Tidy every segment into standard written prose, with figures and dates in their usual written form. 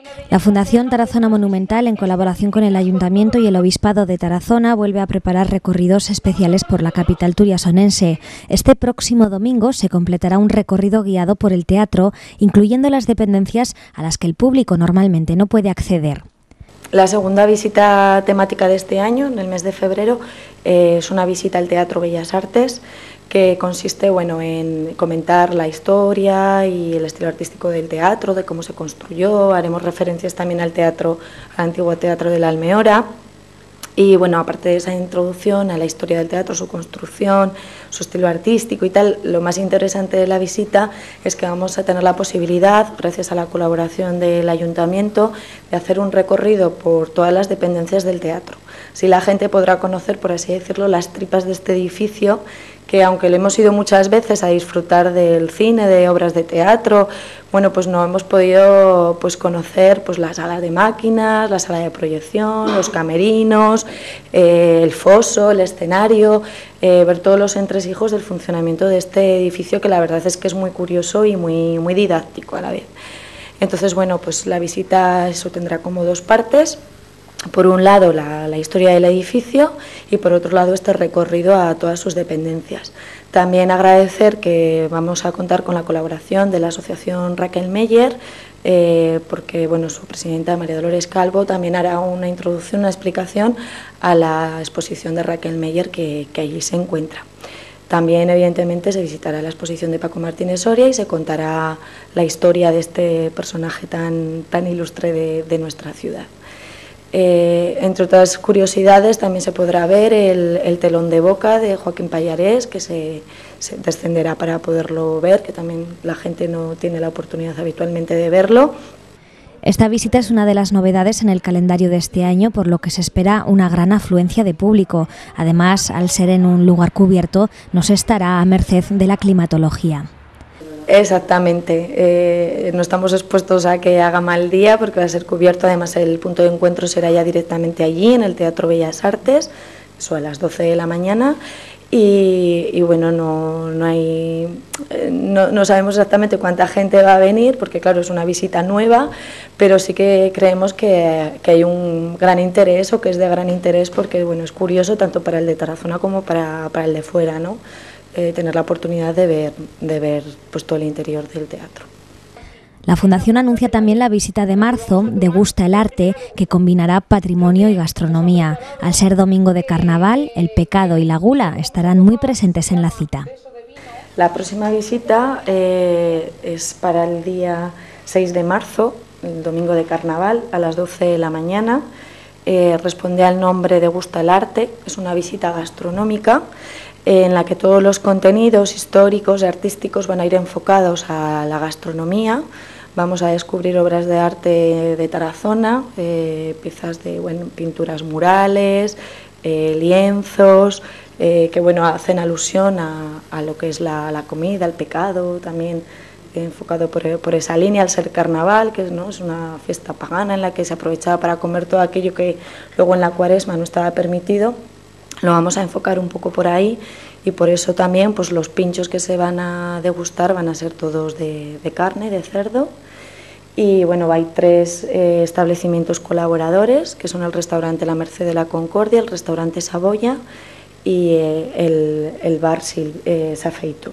La Fundación Tarazona Monumental, en colaboración con el Ayuntamiento y el Obispado de Tarazona, vuelve a preparar recorridos especiales por la capital turiasonense. Este próximo domingo se completará un recorrido guiado por el teatro, incluyendo las dependencias a las que el público normalmente no puede acceder. La segunda visita temática de este año, en el mes de febrero, es una visita al Teatro Bellas Artes, que consiste en comentar la historia y el estilo artístico del teatro, de cómo se construyó. Haremos referencias también al antiguo Teatro de la Almeora. Y aparte de esa introducción a la historia del teatro, su construcción, su estilo artístico y tal, lo más interesante de la visita es que vamos a tener la posibilidad, gracias a la colaboración del Ayuntamiento, de hacer un recorrido por todas las dependencias del teatro. Así la gente podrá conocer, por así decirlo, las tripas de este edificio, que aunque lo hemos ido muchas veces a disfrutar del cine, de obras de teatro, pues no hemos podido conocer la sala de máquinas, la sala de proyección, los camerinos, el foso, el escenario, ver todos los entresijos del funcionamiento de este edificio, que la verdad es que es muy curioso y muy didáctico a la vez. Entonces, la visita tendrá como dos partes. Por un lado, la historia del edificio y por otro lado, este recorrido a todas sus dependencias. También agradecer que vamos a contar con la colaboración de la Asociación Raquel Meyer, porque su presidenta, María Dolores Calvo, también hará una introducción, una explicación a la exposición de Raquel Meyer que allí se encuentra. También, evidentemente, se visitará la exposición de Paco Martínez Soria y se contará la historia de este personaje tan ilustre de nuestra ciudad. Entre otras curiosidades, también se podrá ver el telón de boca de Joaquín Pallarés, que se descenderá para poderlo ver, que también la gente no tiene la oportunidad habitualmente de verlo. Esta visita es una de las novedades en el calendario de este año, por lo que se espera una gran afluencia de público. Además, al ser en un lugar cubierto, no se estará a merced de la climatología. Exactamente, no estamos expuestos a que haga mal día porque va a ser cubierto. Además, el punto de encuentro será ya directamente allí, en el Teatro Bellas Artes, eso a las 12 de la mañana. No sabemos exactamente cuánta gente va a venir, porque claro, es una visita nueva, pero sí que creemos que hay un gran interés, o que es de gran interés, porque es curioso tanto para el de Tarazona como para el de fuera, ¿no? Tener la oportunidad de ver todo el interior del teatro. La Fundación anuncia también la visita de marzo de Gusta el Arte, que combinará patrimonio y gastronomía. Al ser domingo de carnaval, el pecado y la gula estarán muy presentes en la cita. La próxima visita es para el día 6 de marzo, el domingo de carnaval, a las 12 de la mañana. Responde al nombre de Gusta el Arte, es una visita gastronómica en la que todos los contenidos históricos y artísticos van a ir enfocados a la gastronomía. Vamos a descubrir obras de arte de Tarazona, piezas de pinturas murales, lienzos, que hacen alusión a lo que es la comida, el pecado, también enfocado por esa línea, al ser carnaval, que es una fiesta pagana en la que se aprovechaba para comer todo aquello que luego en la Cuaresma no estaba permitido. Lo vamos a enfocar un poco por ahí, y por eso también los pinchos que se van a degustar van a ser todos de carne, de cerdo. Y hay tres establecimientos colaboradores, que son el restaurante La Merced de la Concordia, el restaurante Saboya y el bar Safeitu.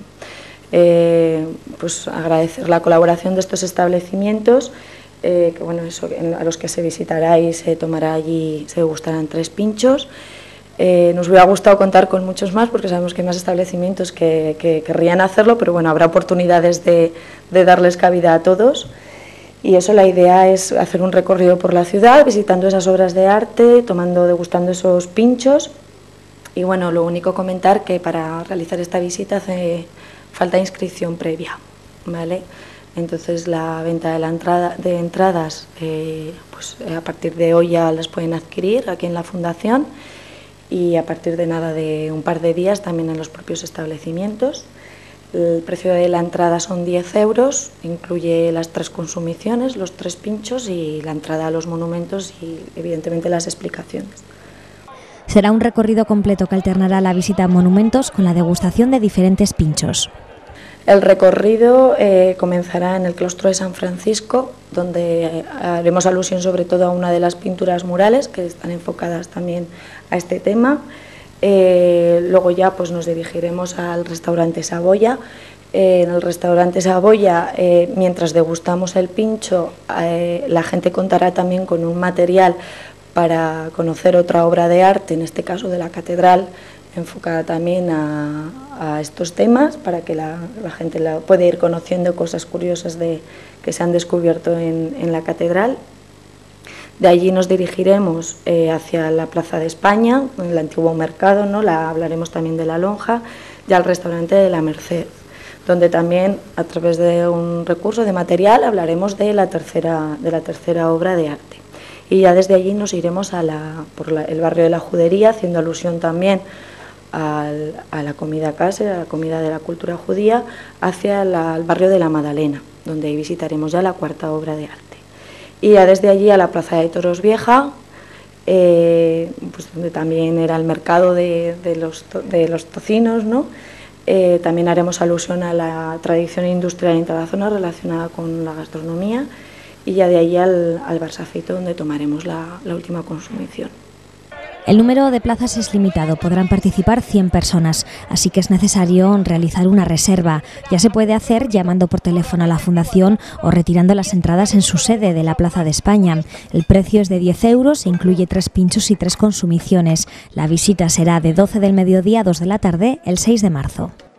Agradecer la colaboración de estos establecimientos, a los que se visitará y se tomará allí, se degustarán 3 pinchos. Nos hubiera gustado contar con muchos más, porque sabemos que hay más establecimientos que querrían hacerlo, pero habrá oportunidades de darles cabida a todos. Y eso, la idea es hacer un recorrido por la ciudad, visitando esas obras de arte, degustando esos pinchos. Y lo único comentar que para realizar esta visita hace falta inscripción previa, ¿vale? Entonces la venta de entradas, a partir de hoy ya las pueden adquirir aquí en la Fundación, y a partir de un par de días también en los propios establecimientos. El precio de la entrada son 10 euros, incluye las 3 consumiciones, los 3 pinchos y la entrada a los monumentos y evidentemente las explicaciones. Será un recorrido completo que alternará la visita a monumentos con la degustación de diferentes pinchos. El recorrido comenzará en el claustro de San Francisco, donde haremos alusión sobre todo a una de las pinturas murales que están enfocadas también a este tema. Luego ya pues nos dirigiremos al restaurante Saboya. En el restaurante Saboya, mientras degustamos el pincho, la gente contará también con un material para conocer otra obra de arte, en este caso de la catedral, enfocada también a estos temas, para que la gente pueda ir conociendo cosas curiosas que se han descubierto en la catedral. De allí nos dirigiremos hacia la Plaza de España, en el antiguo mercado, ¿no? Hablaremos también de la lonja, y al restaurante de la Merced, donde también, a través de un recurso de material, hablaremos de la tercera obra de arte. Y ya desde allí nos iremos por el barrio de la Judería, haciendo alusión también a la comida casera, a la comida de la cultura judía, hacia el barrio de la Madalena, donde ahí visitaremos ya la cuarta obra de arte. Y ya desde allí a la Plaza de Toros Vieja, pues donde también era el mercado de los tocinos, ¿no? También haremos alusión a la tradición industrial en la zona relacionada con la gastronomía, y ya de allí al Barsafito, donde tomaremos la última consumición. El número de plazas es limitado, podrán participar 100 personas, así que es necesario realizar una reserva. Ya se puede hacer llamando por teléfono a la Fundación o retirando las entradas en su sede de la Plaza de España. El precio es de 10 euros e incluye 3 pinchos y 3 consumiciones. La visita será de 12 del mediodía a 2 de la tarde, el 6 de marzo.